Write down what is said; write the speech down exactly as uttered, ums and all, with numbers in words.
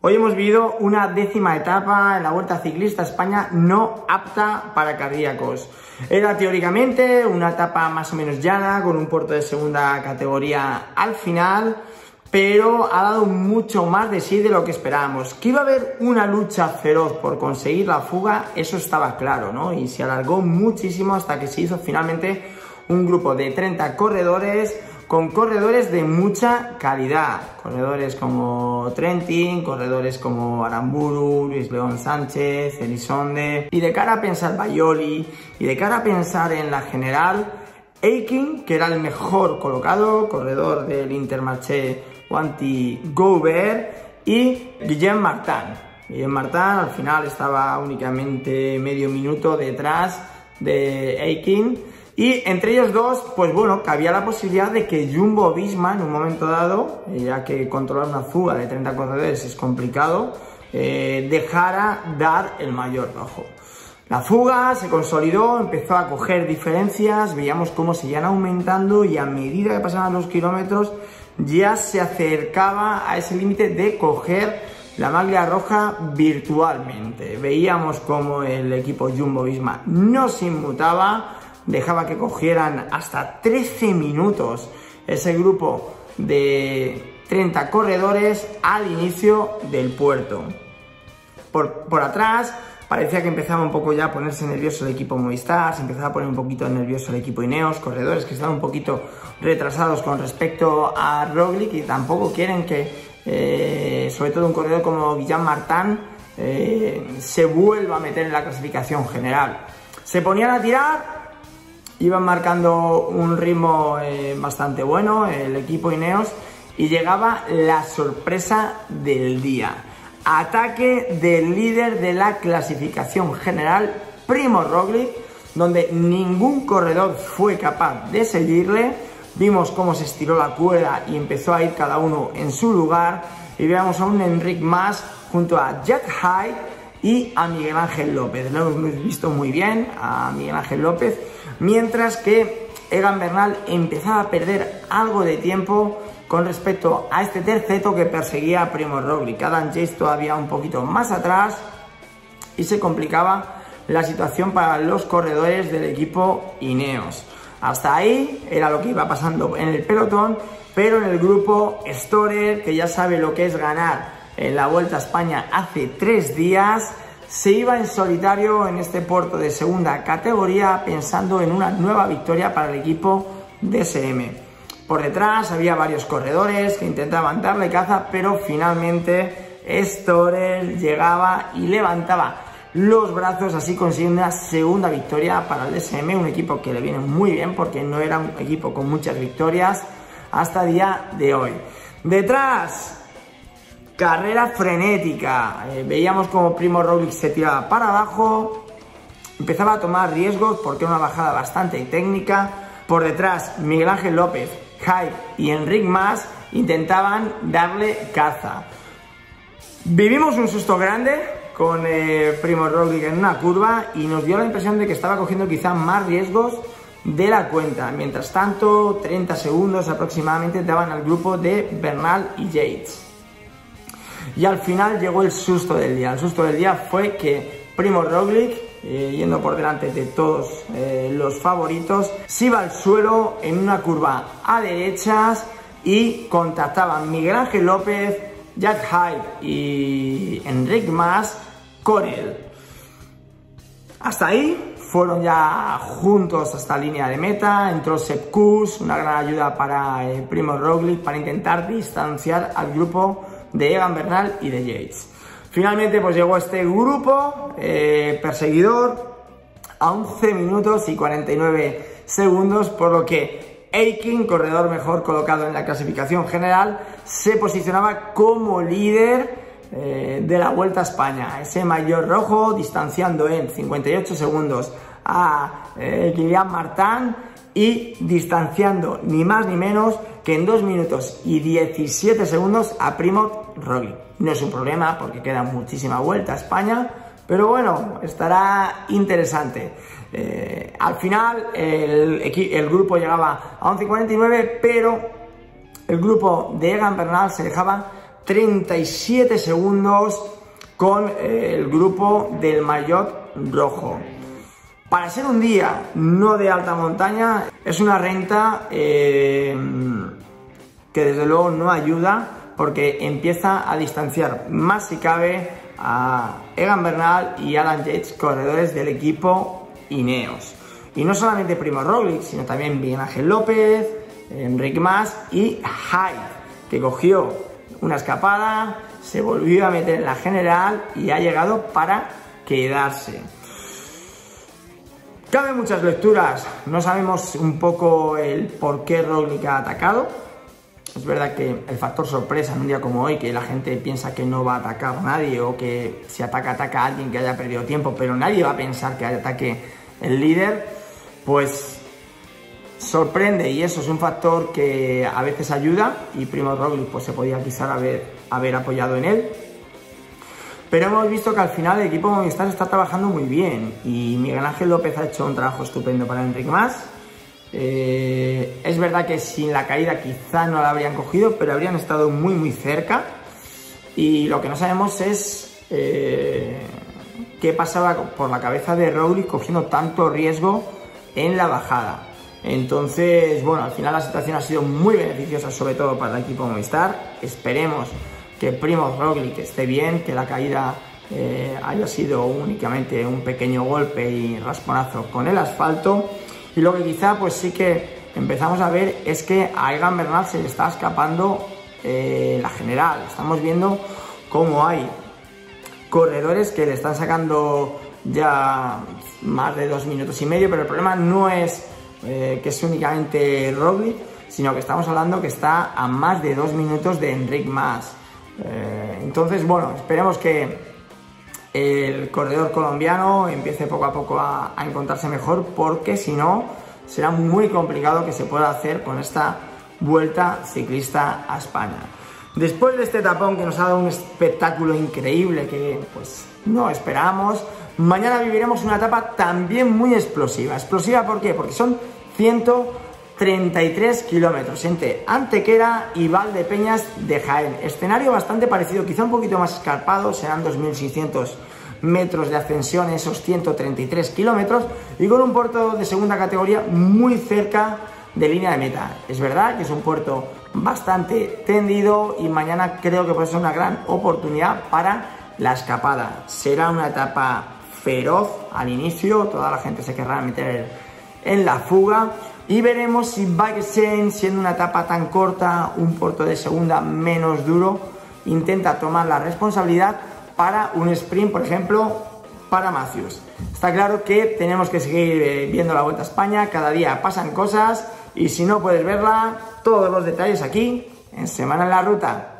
Hoy hemos vivido una décima etapa en la Vuelta Ciclista España no apta para cardíacos. Era teóricamente una etapa más o menos llana, con un puerto de segunda categoría al final, pero ha dado mucho más de sí de lo que esperábamos. Que iba a haber una lucha feroz por conseguir la fuga, eso estaba claro, ¿no? Y se alargó muchísimo hasta que se hizo finalmente un grupo de treinta corredores, con corredores de mucha calidad, corredores como Trentin, corredores como Aramburu, Luis León Sánchez, Elisonde, y de cara a pensar Baioli, y de cara a pensar en la general, Eiking, que era el mejor colocado, corredor del Intermarché Wanty Gobert, y Guillem Martin. Guillem Martin al final estaba únicamente medio minuto detrás de Eiking. Y entre ellos dos, pues bueno, cabía la posibilidad de que Jumbo-Visma en un momento dado, ya que controlar una fuga de treinta corredores es complicado, eh, dejara dar el mayor rojo. La fuga se consolidó, empezó a coger diferencias, veíamos cómo seguían aumentando y a medida que pasaban los kilómetros ya se acercaba a ese límite de coger la maglia roja virtualmente. Veíamos cómo el equipo Jumbo-Visma no se inmutaba, dejaba que cogieran hasta trece minutos ese grupo de treinta corredores al inicio del puerto. Por, por atrás parecía que empezaba un poco ya a ponerse nervioso el equipo Movistar, se empezaba a poner un poquito nervioso el equipo Ineos, corredores que estaban un poquito retrasados con respecto a Roglic y tampoco quieren que, eh, sobre todo un corredor como Guillem Martin, eh, se vuelva a meter en la clasificación general. Se ponían a tirar, iban marcando un ritmo eh, bastante bueno el equipo Ineos y llegaba la sorpresa del día. Ataque del líder de la clasificación general, Primož Roglic, donde ningún corredor fue capaz de seguirle. Vimos cómo se estiró la cuerda y empezó a ir cada uno en su lugar. Y veamos a un Enric Mas junto a Jack Hyde y a Miguel Ángel López. Lo hemos visto muy bien a Miguel Ángel López, mientras que Egan Bernal empezaba a perder algo de tiempo con respecto a este terceto que perseguía a Primož Roglic. Adam Yates todavía un poquito más atrás y se complicaba la situación para los corredores del equipo Ineos. Hasta ahí era lo que iba pasando en el pelotón, pero en el grupo Storer, que ya sabe lo que es ganar en la Vuelta a España hace tres días, se iba en solitario en este puerto de segunda categoría pensando en una nueva victoria para el equipo D S M. Por detrás había varios corredores que intentaban darle caza, pero finalmente Storer llegaba y levantaba los brazos, así consiguiendo una segunda victoria para el D S M, un equipo que le viene muy bien porque no era un equipo con muchas victorias hasta el día de hoy. Detrás, carrera frenética, eh, veíamos como Primož Roglic se tiraba para abajo, empezaba a tomar riesgos porque era una bajada bastante técnica. Por detrás, Miguel Ángel López, Hyde y Enric Mas intentaban darle caza. Vivimos un susto grande con eh, Primož Roglic en una curva y nos dio la impresión de que estaba cogiendo quizá más riesgos de la cuenta. Mientras tanto, treinta segundos aproximadamente daban al grupo de Bernal y Yates. Y al final llegó el susto del día. El susto del día fue que Primož Roglic, eh, yendo por delante de todos eh, los favoritos, se iba al suelo en una curva a derechas y contactaban Miguel Ángel López, Jack Hyde y Enric Mas con él. Hasta ahí fueron ya juntos hasta la línea de meta. Entró Sepp Kuss, una gran ayuda para eh, Primož Roglic para intentar distanciar al grupo de Egan Bernal y de Yates. Finalmente pues llegó este grupo eh, perseguidor a once minutos y cuarenta y nueve segundos, por lo que Eiking, corredor mejor colocado en la clasificación general, se posicionaba como líder eh, de la Vuelta a España. Ese maillot rojo distanciando en cincuenta y ocho segundos a eh, Guillem Martin y distanciando ni más ni menos que en dos minutos y diecisiete segundos a Primož Roglic. No es un problema porque queda muchísima Vuelta a España, pero bueno, estará interesante. Eh, al final el, el grupo llegaba a once cuarenta y nueve, pero el grupo de Egan Bernal se dejaba treinta y siete segundos con eh, el grupo del maillot rojo. Para ser un día no de alta montaña, es una renta eh, que desde luego no ayuda, porque empieza a distanciar más si cabe a Egan Bernal y Alan Yates, corredores del equipo Ineos. Y no solamente Primož Roglič, sino también Miguel Ángel López, Enric Mas y Hyde, que cogió una escapada, se volvió a meter en la general y ha llegado para quedarse. Caben muchas lecturas, no sabemos un poco el por qué Roglič ha atacado. Es verdad que el factor sorpresa en un día como hoy, que la gente piensa que no va a atacar a nadie, o que si ataca, ataca a alguien que haya perdido tiempo, pero nadie va a pensar que ataque el líder, pues sorprende, y eso es un factor que a veces ayuda, y Primož Roglič pues se podía quizás haber, haber apoyado en él. Pero hemos visto que al final el equipo Movistar está trabajando muy bien, y Miguel Ángel López ha hecho un trabajo estupendo para Enric Mas. Eh, es verdad que sin la caída quizá no la habrían cogido, pero habrían estado muy muy cerca, y lo que no sabemos es eh, qué pasaba por la cabeza de Roglič cogiendo tanto riesgo en la bajada. Entonces, bueno, al final la situación ha sido muy beneficiosa, sobre todo para el equipo Movistar. Esperemos que Primož Roglič esté bien, que la caída eh, haya sido únicamente un pequeño golpe y rasponazo con el asfalto. Y lo que quizá pues sí que empezamos a ver es que a Egan Bernal se le está escapando eh, la general. Estamos viendo cómo hay corredores que le están sacando ya más de dos minutos y medio, pero el problema no es eh, que es únicamente Roglič, sino que estamos hablando que está a más de dos minutos de Enric Mas. Eh, entonces, bueno, esperemos que el corredor colombiano empiece poco a poco a, a encontrarse mejor, porque si no será muy complicado que se pueda hacer con esta Vuelta Ciclista a España. Después de este tapón que nos ha dado un espectáculo increíble que pues no esperábamos, mañana viviremos una etapa también muy explosiva. ¿Explosiva por qué? Porque son ciento treinta y tres kilómetros entre Antequera y Valdepeñas de Jaén. Escenario bastante parecido, quizá un poquito más escarpado, serán dos mil seiscientos metros de ascensión esos ciento treinta y tres kilómetros, y con un puerto de segunda categoría muy cerca de línea de meta. Es verdad que es un puerto bastante tendido, y mañana creo que puede ser una gran oportunidad para la escapada. Será una etapa feroz al inicio, toda la gente se querrá meter en la fuga, y veremos si Bikersheim, siendo una etapa tan corta, un puerto de segunda menos duro, intenta tomar la responsabilidad para un sprint, por ejemplo, para Matthews. Está claro que tenemos que seguir viendo la Vuelta a España, cada día pasan cosas, y si no puedes verla, todos los detalles aquí en Semana en la Ruta.